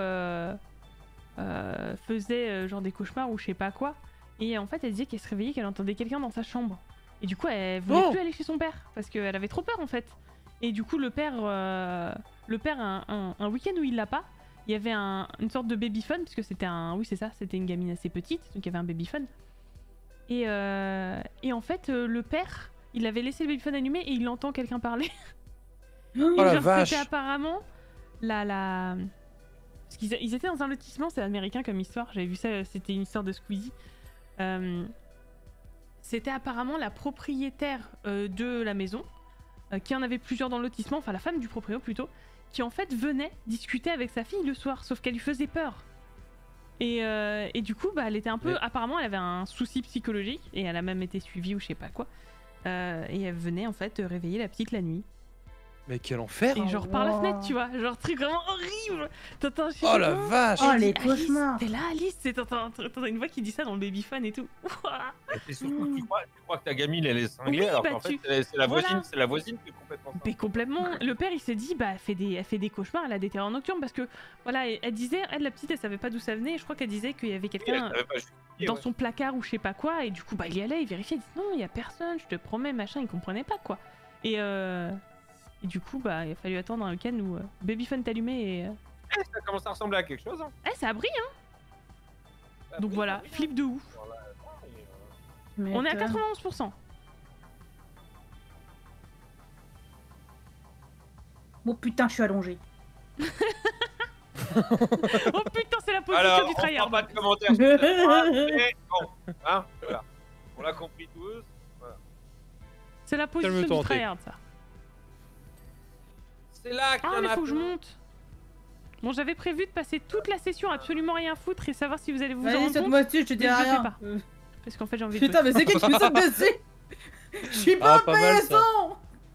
faisait genre des cauchemars ou je sais pas quoi. Et en fait elle disait qu'elle se réveillait, qu'elle entendait quelqu'un dans sa chambre. Et du coup elle voulait plus aller chez son père parce qu'elle avait trop peur en fait. Et du coup le père un week-end où il l'a pas, il y avait une sorte de babyphone parce que c'était c'était une gamine assez petite donc il y avait un babyphone. Et en fait le père il avait laissé le babyphone allumé et il entend quelqu'un parler. Oh la Genre, vache. c'était apparemment parce qu'ils étaient dans un lotissement, c'est américain comme histoire, j'avais vu ça, c'était une histoire de Squeezie. C'était apparemment la propriétaire de la maison, qui en avait plusieurs dans le lotissement, enfin la femme du proprio plutôt, qui en fait venait discuter avec sa fille le soir, sauf qu'elle lui faisait peur. Et du coup, elle était un peu... Mais... Apparemment, elle avait un souci psychologique, et elle a même été suivie ou je sais pas quoi. Et elle venait en fait réveiller la petite la nuit. Mais quel enfer. Et genre par la fenêtre, tu vois, genre truc vraiment horrible. T'entends, je sais Oh pas la comment. vache. Oh Elle les dit, Alice, cauchemars. t'es là Alice, t'entends une voix qui dit ça dans le babyphone et tout. Ouah. Et surtout que tu crois que ta gamine elle est cinglée Oui, alors bah, qu'en tu- fait c'est la Voilà. voisine, c'est la voisine qui est complètement Mais complètement. Le père il s'est dit elle fait des cauchemars, elle a des terreurs nocturnes parce que voilà, elle disait, elle la petite elle savait pas d'où ça venait, et je crois qu'elle disait qu'il y avait quelqu'un dans son placard ou je sais pas quoi, et du coup il y allait, il vérifiait, il dit non, il y a personne, je te promets, machin, il comprenait pas quoi. Et du coup il a fallu attendre un week-end où babyphone est allumé et Ça commence à ressembler à quelque chose. Hein. ça brille hein. Donc Oui, voilà, oui, flip de ouf. voilà. On est à 91%. Oh putain, je suis allongé. Oh putain, c'est la position Alors, du on tryhard. fera pas de commentaires sur cette phrase, mais bon, hein, voilà. On l'a compris tous. C'est la position Calme-toi, du André. tryhard ça. C'est là qu'il y Ah en mais a faut que je plein. monte. Bon, j'avais prévu de passer toute la session à absolument rien foutre et savoir si vous allez vous en Vas-y, rendre compte. saute-moi dessus, je te dis mais je le fais rien. pas. Parce qu'en fait j'ai envie de Putain, mais c'est qui me saute dessus? Je suis pas Ah, pas mal, ça. intéressant.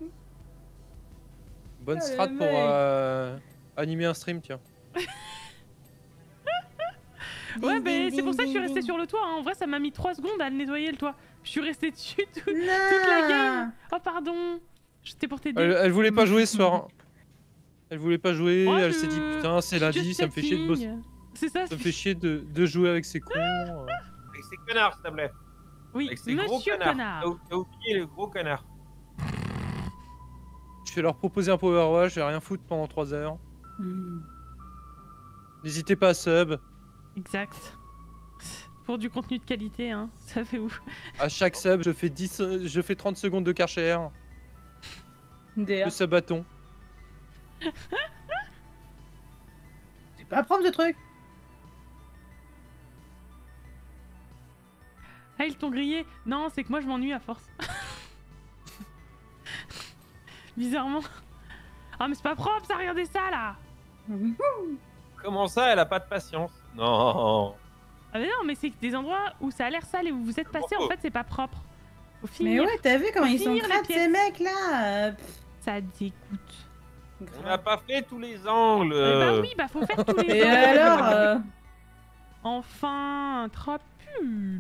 Bonne Ah, le strat pour mec. animer un stream, tiens. Ouais, mais c'est pour ça que je suis restée sur le toit. Hein. En vrai, ça m'a mis 3 secondes à le nettoyer le toit. Je suis restée dessus toute la game. Oh, pardon. J'étais pour t'aider. Elle voulait pas jouer ce soir. Hein. Elle voulait pas jouer, Oh, elle s'est dit putain, c'est lundi, ça me fait chier de bosser. C'est ça, Ça me fait chier de jouer avec ces cons. Avec ces connards, s'il te plaît. Oui, Avec ces gros monsieur connards. connard. T'as oublié le gros connard. Je vais leur proposer un power wash, je vais rien foutre pendant 3 heures. N'hésitez pas à sub. Exact. Pour du contenu de qualité, hein. Ça fait ouf. À chaque sub, je fais 30 secondes de Karcher, DA. de subaton. C'est pas propre ce truc. Ah, ils t'ont grillé. Non, c'est que moi je m'ennuie à force. Bizarrement. Ah, mais c'est pas propre ça, regardez ça là. Comment ça, elle a pas de patience? Non. Ah, mais non, mais c'est que des endroits où ça a l'air sale et où vous êtes passé, en fait, c'est pas propre. Faut Mais finir. ouais, t'as vu comment Faut ils sont finir les crades ces pièces. mecs là. Ça dégoûte. On n'a pas fait tous les angles. Bah oui, bah faut faire tous les Et angles. alors Enfin, trapule.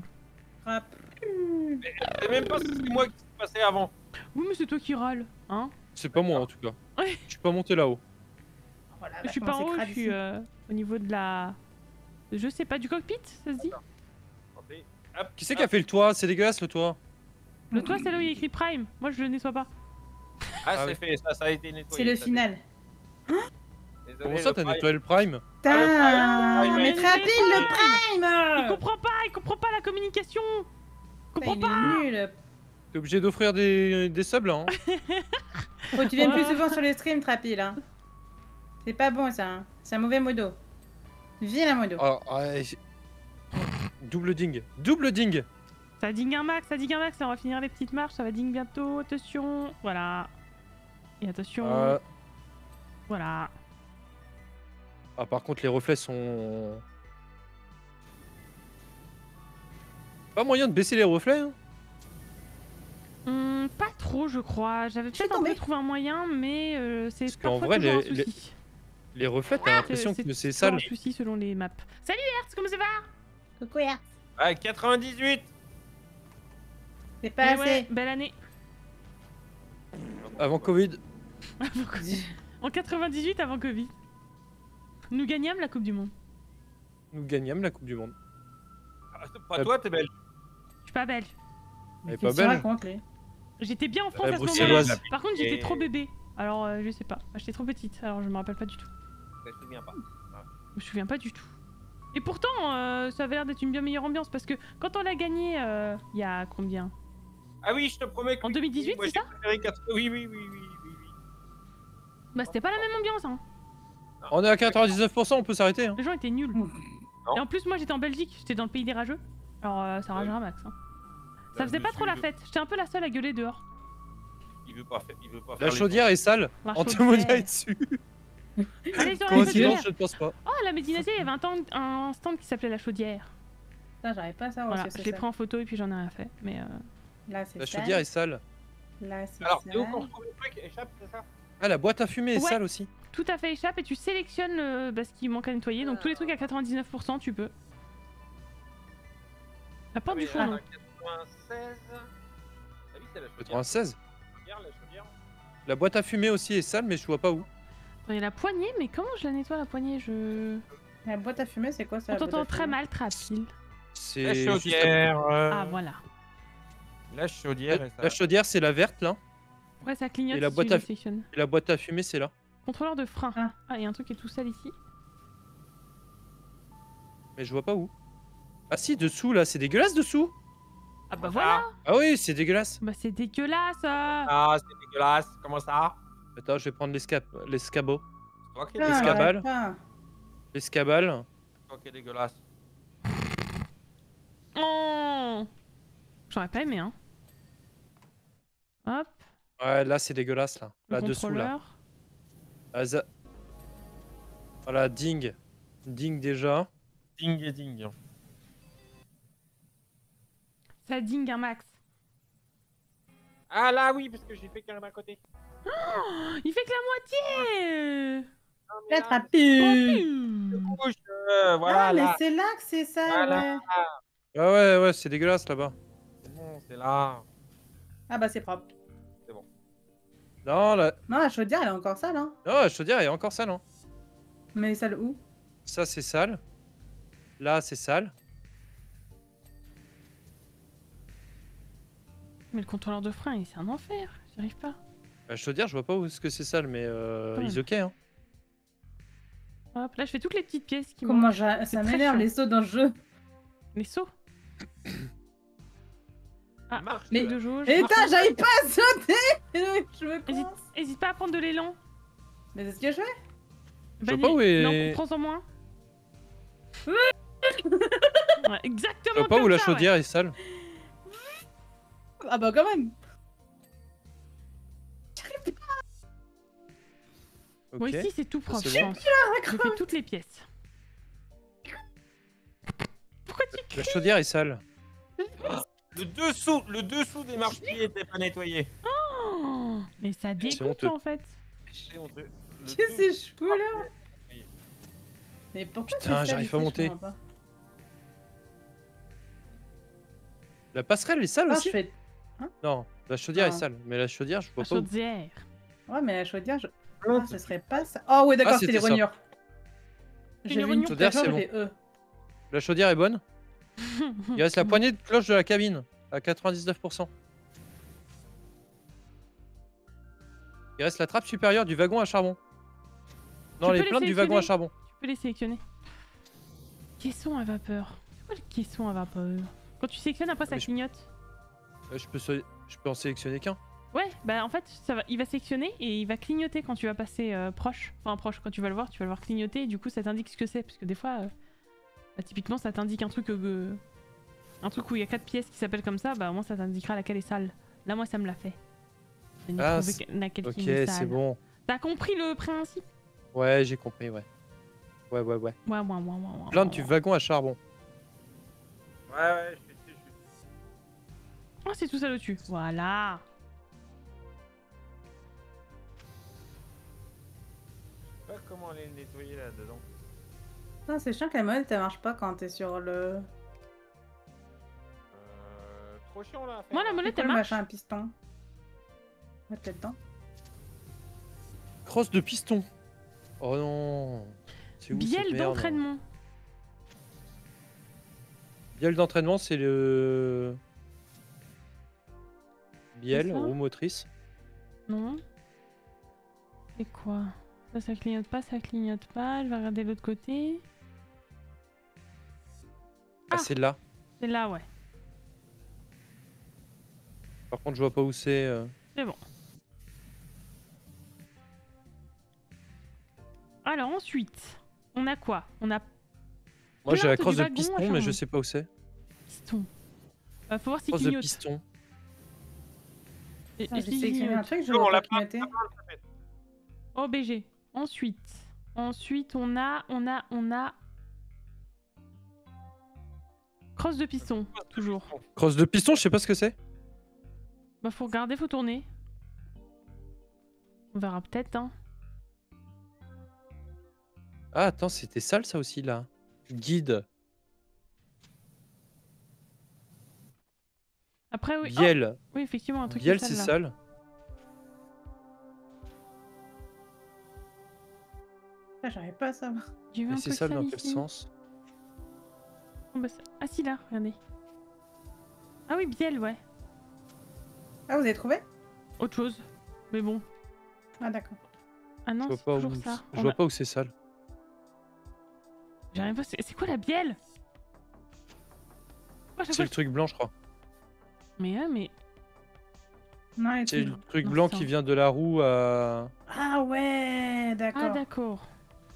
Je sais même pas si c'est moi qui s'est passé avant. Oui, mais c'est toi qui râles, hein. C'est pas moi en tout cas. Ouais. Je suis pas monté là-haut. Voilà, Je suis pas en haut, je suis au niveau de la... Je sais pas, du cockpit, ça se dit? Attendez. Hop, Qui c'est qui a fait le toit? C'est dégueulasse le toit. Le toit, c'est là où il y a écrit Prime. Moi, je le nettoie pas. Ah, Ah c'est oui. fait, ça a été nettoyé. C'est le ça, final. désolé, Comment ça le t'as prime. nettoyé le prime? Putain, Prime, mais il est Trapil le Il prime. comprend pas la communication. Il comprend Il pas. est nul. T'es obligé d'offrir des subs là. Hein. Faut que tu viennes Ouais. plus souvent sur les streams, Trapil. Hein. C'est pas bon ça. Hein. C'est un mauvais modo. Viens la modo. Ah, ouais, double ding. Double ding. Ça ding un max, ça ding un max. Là, on va finir les petites marches. Ça va ding bientôt. Attention. Voilà. Et attention. Voilà. Ah, par contre, les reflets sont. Pas moyen de baisser les reflets. Hein. Pas trop, je crois. J'avais suis peut-être un peu tombée. trouvé un moyen, mais c'est Parce qu'en parfois vrai, toujours un les- souci. Les reflets, t'as l'impression que c'est toujours sale. un souci selon les maps. Salut Hertz, comment ça va? Coucou, ya. Ah, 98. C'est pas Eh assez. ouais, belle année. Avant Covid. En 98 avant Covid. Nous gagnâmes la Coupe du Monde. Nous gagnâmes la Coupe du Monde. Ah, pas toi, t'es belle. Je suis pas belge. Elle est Qu'est-ce pas qu'il belle. raconte, lui J'étais bien en France Elle est à ce moment-là. bruxelloise. Par contre, j'étais Et- trop bébé. Alors, je sais pas. J'étais trop petite, alors je me rappelle pas du tout. Je me souviens pas. Je me souviens pas du tout. Et pourtant, ça avait l'air d'être une bien meilleure ambiance parce que quand on l'a gagné, il y a combien? Ah oui, je te promets que. En 2018, moi, c'est j'ai ça préféré 4... Oui, oui, oui, oui, oui, oui. Bah, c'était pas la même ambiance, hein. On est à 99%, on peut s'arrêter. Hein. Les gens étaient nuls. Non. Et en plus, moi j'étais en Belgique, j'étais dans le pays des rageux. Alors, ça rageait un max. Hein. Ça faisait pas trop la fête. J'étais un peu la seule à gueuler dehors. Il veut pas faire. Il veut pas La faire les- chaudière est sale. La Antimondia chaudière. est dessus. Allez, sur la Coïncidence, chaudière. je ne pense pas. Oh, à la Médinacée, il y avait un stand qui s'appelait la chaudière. Putain, j'arrive pas à savoir Voilà, ce je que l'ai c'est pris ça. en photo et puis j'en ai rien fait. Mais Là, c'est La sale. chaudière est sale. Là, c'est Alors, sale. c'est où qu'on retrouve le truc? Échappe, c'est ça? Ah, la boîte à fumer est Ouais. sale aussi. tout à fait échappe et tu sélectionnes ce qui manque à nettoyer. Donc tous les trucs à 99%, tu peux. La porte du Ah, four, non. 96. Ah oui, c'est la chaudière. 96. La chaudière. La boîte à fumer aussi est sale, mais je vois pas où. Il y a la poignée, mais comment je la nettoie la poignée? La boîte à fumer, c'est quoi ça On la boîte t'entend à très fumer mal, Trapil. C'est La juste chaudière. Ah voilà. La chaudière et ça. La chaudière, c'est la verte là. Ouais, ça clignote Et la si boîte tu à- le sélectionnes. Et la boîte à fumer, c'est là. Contrôleur de frein. Ah. Ah, il y a un truc qui est tout sale ici. Mais je vois pas où. Ah si, dessous là, c'est dégueulasse dessous. Ah bah voilà. Ah oui, c'est dégueulasse. Bah c'est dégueulasse. Ah, c'est dégueulasse. Comment ça? Attends, je vais prendre l'escabeau. C'est toi qui es Putain, dégueulasse. Escabale. j'arrive pas. L'escabale. C'est toi qui es dégueulasse. Oh. J'aurais pas aimé, hein. Hop. Ouais, là c'est dégueulasse là. Le Là dessous là. contrôleur. Ah, voilà, ding. Ding déjà. Ding et ding. Ça dingue un max. Ah là, oui, parce que j'ai fait qu'un d'un côté. Il fait que la moitié. Ah, mais La là, Trapil. Oh, bouge, Voilà, Ah, mais là. c'est là que c'est ça, Voilà. ouais. Ah ouais, ouais, c'est dégueulasse là-bas. C'est bon, c'est là. Ah bah c'est propre. Non, Non, la chaudière, elle est encore sale, hein. non, je te dis, il y a encore sale. Hein. Mais sale où? Ça, c'est sale. Là, c'est sale. Mais le contrôleur de frein, c'est un enfer. J'y arrive pas. Bah, je te dire, je vois pas où est-ce que c'est sale, mais Ouais. is ok. Hein. Hop, là, je fais toutes les petites pièces qui Comment manquent. ça très m'énerve chiant. les sauts dans le jeu. Les sauts. Ah, Marche, mais là. de jauge. Et putain, j'arrive pas à sauter. Je me coince. Hésite pas à prendre de l'élan. Mais c'est ce que je fais. Je vois pas où est- Non, prends-en moins. Ouais, Je exactement vois pas où comme la ça, chaudière est sale. Ah bah quand même. Ok. Moi ici, c'est tout propre, c'est je bon. pense. Je fais toutes les pièces. Pourquoi tu La chaudière est sale. Le dessous des marche-pieds était pas nettoyé. Oh, mais ça dégoûte honteux. en fait. C'est honteux. Le Qu'est-ce que dessous- c'est cheveux là? Mais pourquoi Putain, c'est sale j'arrive ici, pas à je monter. comprends pas. La passerelle est sale Ah, aussi je fais... Non, la chaudière est Non. sale, mais la chaudière, je vois La pas où. chaudière. Ouais, mais la chaudière, je... Ah, ce serait pas ça. Oh ouais, d'accord, Ah, c'était les c'était ça. rognures. Les J'ai vu une rognures. chaudière, Chaudière, j'ai fait La chaudière est bonne. Il reste la poignée de cloche de la cabine à 99%. Il reste la trappe supérieure du wagon à charbon. Non, Tu les peux plaintes les du wagon à sélectionner. charbon. Tu peux les sélectionner. Caisson à vapeur. C'est quoi le caisson à vapeur? Quand tu sélectionnes, après ça Mais je- clignote. Je peux en sélectionner qu'un. Ouais, bah en fait, il va sélectionner et il va clignoter quand tu vas passer proche. Enfin, proche, quand tu vas le voir clignoter et du coup ça t'indique ce que c'est. Parce que des fois, bah, typiquement, ça t'indique un truc où il y a 4 pièces qui s'appellent comme ça, bah au moins ça t'indiquera laquelle est sale. Là, moi, ça me l'a fait. J'ai Ah, trouvé laquelle Ok, qui est c'est sale. bon. T'as compris le principe? Ouais, j'ai compris, ouais. Ouais. Ouais. Plainte du wagon à charbon. Ouais, je suis dessus. Ah, c'est tout ça au-dessus. Voilà. Je sais pas comment aller le nettoyer là-dedans. Non, c'est chiant que la molette, elle marche pas quand t'es sur le... Trop chiant là. à faire. Moi, la C'est molette, quoi elle le marche. machin à piston? Ouais, t'es dedans. Crosse de piston. Oh non. C'est où cette Bielle merde d'entraînement. Bielle d'entraînement, c'est le... Bielle, C'est ça roue motrice. Non. C'est quoi? Ça clignote pas, ça clignote pas. Je vais regarder l'autre côté. Ah, Ah. c'est là. C'est là, ouais. Par contre, je vois pas où c'est. C'est bon. Alors ensuite, on a quoi? On a Moi, j'ai la Plainte crosse du de wagon à piston, mais charbon. je sais pas où c'est. piston. Faut voir si Crosse de clignote. piston. Et Ah, j'ai si sélectionné un clignote. truc, je Non, on vois l'a pas pas. clignoter. OBG. Ensuite, on a... Crosse de piston, toujours. Crosse de piston, je sais pas ce que c'est. Bah faut regarder, faut tourner. On verra peut-être, hein. Ah, attends, c'était sale ça aussi là. Guide. Après, oui. Bielle. Oh, oui, effectivement, un truc Bielle, qui est c'est sale, là. sale. Ah, j'arrive pas à savoir. J'ai vu Mais un c'est truc sale dans sale quel ici. sens? Oh, bah, ah si, là, regardez. Ah oui, bielle, ouais. Ah, vous avez trouvé? Autre chose. Mais bon. Ah, d'accord. Ah non, Je vois c'est pas toujours où, ça. je vois pas où c'est sale. J'arrive pas. C'est quoi la bielle? Oh, à chaque C'est fois, le truc blanc, je crois. Mais ouais, mais. Non, les C'est trucs- le truc Non, blanc c'est qui un- vient de la roue à... Ah ouais, Ah d'accord. d'accord.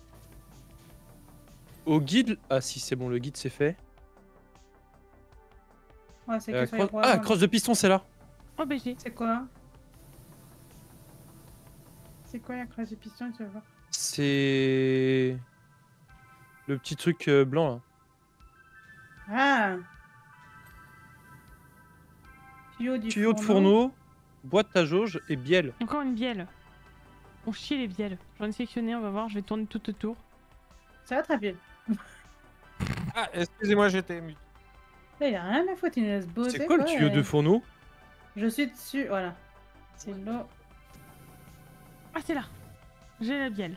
Au guide. Ah si, c'est bon, le guide c'est fait. Ouais, c'est que sur les Crosse... rois, Ah, là. crosse de piston, c'est là. Oh BG. C'est quoi? C'est quoi la crosse de piston, tu veux voir? C'est... Le petit truc blanc là. Ah! Tuyau de fourneau, boîte à jauge et bielle. Encore une bielle. On chie les bielles. J'en ai sélectionné, on va voir, je vais tourner tout autour. Ça va très bien. Ah, excusez-moi, j'étais mute. Là, il a rien à foutre, il nous laisse bosser. C'est quoi le tuyau de fourneau? Je suis dessus, voilà. C'est l'eau. Ah, c'est là. J'ai la bielle.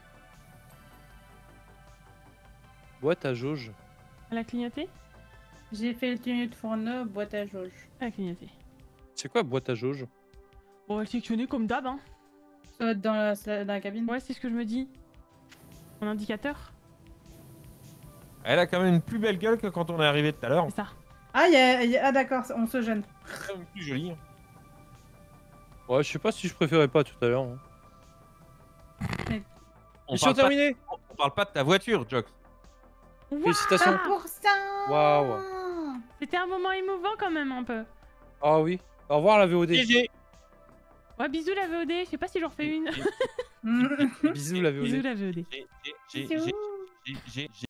Boîte à jauge. Elle a clignoté? J'ai fait le tuyau de fourneau, boîte à jauge. Elle a clignoté. C'est quoi boîte à jauge? Bon, elle sectionnée comme d'hab, hein. Dans la cabine. Ouais, c'est ce que je me dis. Mon indicateur, Elle a quand même une plus belle gueule que quand on est arrivé tout à l'heure. c'est ça. Ah, ah d'accord, on se gêne. C'est quand même plus jolie. hein. Ouais, je sais pas si je préférais pas tout à l'heure. Hein. On Mission parle, pas, terminée. on parle pas de ta voiture, Jox. Félicitations. 100%. Waouh. C'était un moment émouvant quand même, un peu. Ah oui. Au revoir la VOD. GG. Ouais, bisous la VOD. Je sais pas si j'en refais une. Bisous la VOD. Bisous la VOD. J'ai